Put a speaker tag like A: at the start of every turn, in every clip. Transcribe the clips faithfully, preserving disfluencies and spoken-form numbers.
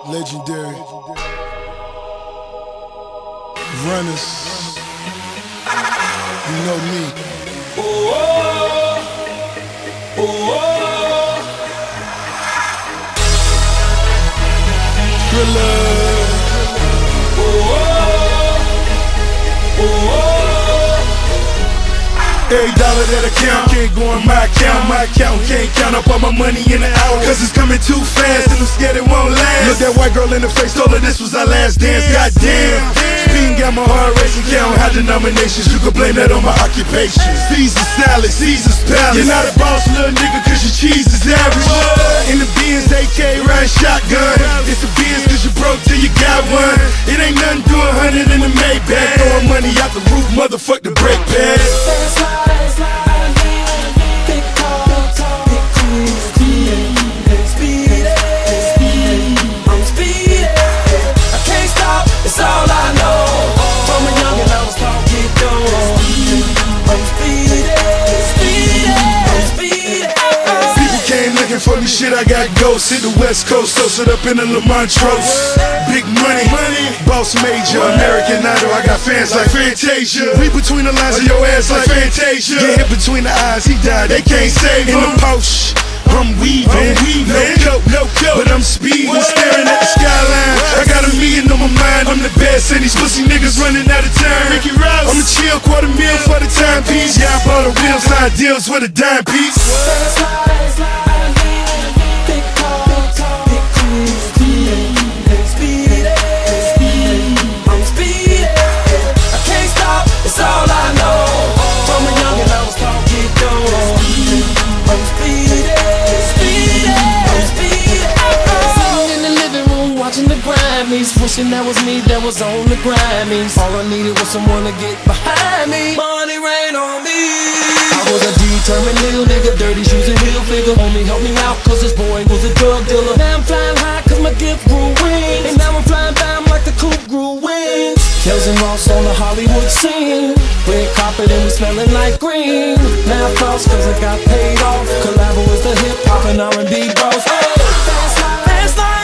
A: Legendary runners, you know me.
B: Oh, oh, oh.
A: Thriller.
B: Oh, oh, oh.
A: Every dollar that I count can't go in my account. My account can't count up all my money in an hour, cause it's coming too fast and I'm scared it won't last. Look that white girl in the face, told her this was our last dance. Goddamn, speeding got my heart racing. Count high denominations, you can blame that on my occupation. Caesar salad, Caesar's palace. You're not a boss, little nigga, cause your cheese is average. In the Benz, A K riding shotgun. It's a Benz cause you broke till you got one. It ain't nothing to a hundred in the Maybach. Throwing money out the roof, motherfuck the brake pads.
B: It's all I know. From a youngin' I was taught to get going. I'm speeding, speeding, I'm speeding.
A: People came looking for me, shit, I got ghosts. Hit the West Coast, toasted up in the Lamontros. Big money, money, boss major, American Idol. I got fans like Fantasia. Read between the lines of your ass like Fantasia. Get hit between the eyes, he died, they can't save him. In the Porsche, I'm weaving, I'm weaving. No coat, no coat, but I'm speeding, staring at the skyline. I got a million on my mind, I'm the best, and these pussy niggas running out of time. I'm a chill, quarter meal for the timepiece. Yeah, I bought a wheel, side deals with a dime piece.
B: Big cars, big cruise, speeding, I'm speeding. I can't stop, it's all I know. From a youngin' I was taught to get going. I'm speeding. Watching the Grammys, wishing that was me that was on the Grammys. All I needed was someone to get behind me. Money rain on me. I was a determined little nigga, dirty shoes and heel figure. Only helped me out cause this boy was a drug dealer. Now I'm flying high cause my gift grew wings. And now I'm flying down like the coupe grew wings. Kells and Ross on the Hollywood scene. Red carpet and we smelling like green. Now floss cause I got paid off. Collabo is the hip hop and R and B bros. Oh, fast life, fast life.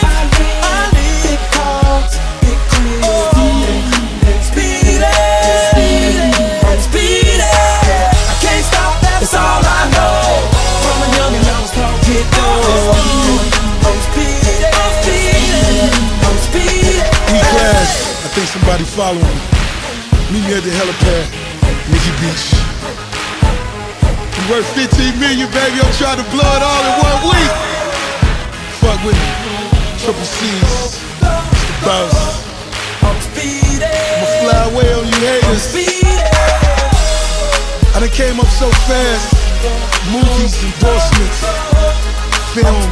B: It's all I know. From a youngin' I was taught to get going. I'm speeding, I'm speeding, I'm speeding.
A: E-class, I think somebody following me. Meet me at the helipad, Nikki Beach. You worth fifteen million, baby. I'm trying to blow it all in one week. Fuck with me. Triple C's, it's the boss.
B: I'm speeding.
A: I'ma fly away on you haters. I done came up so fast. Movies, endorsements, films,